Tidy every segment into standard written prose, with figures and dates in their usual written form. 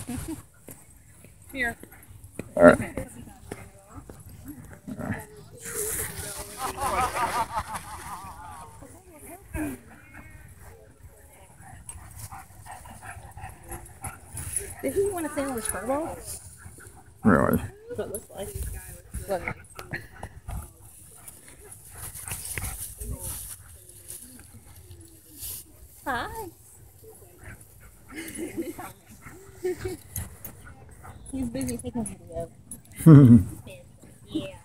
Here. All right. Did he want to stay on the turbo? Really? That's what it looks like. Look. Hi. He's busy taking video. Yeah.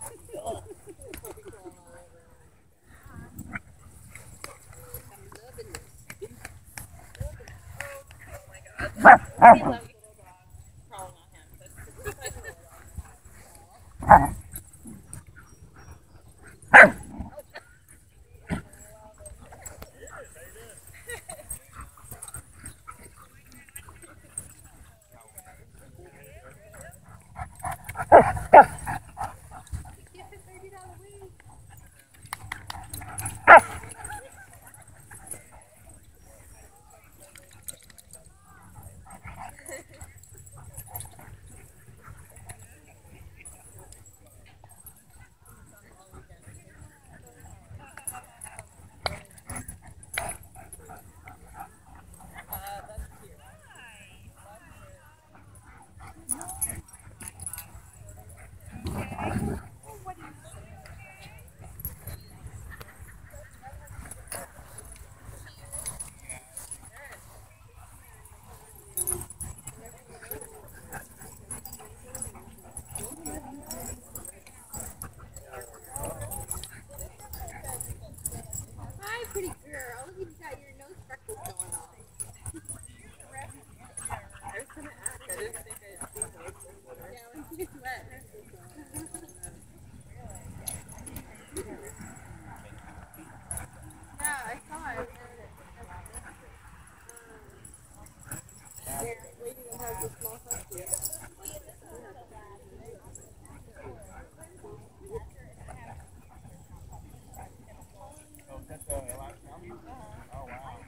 Hi, pretty girl. Look, you got your nose freckles going on. I was gonna ask. I didn't think I'd see those. Yeah, when she gets wet, her nose goes on. Yeah, I saw it. Yeah, lady that has the small husky. Oh, that's the Alaskan Malamute? Oh, wow.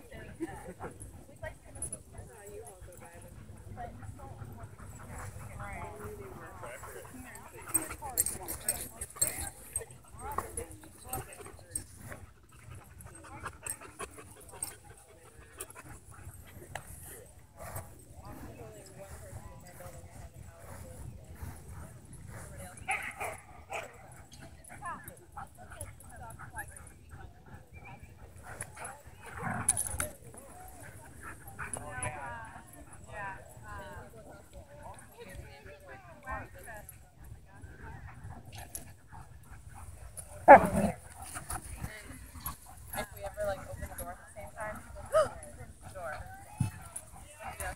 If we ever like open the door at the same time, sure. Yeah,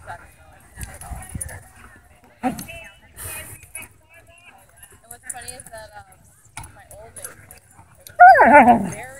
and what's funny is that my old baby, it was very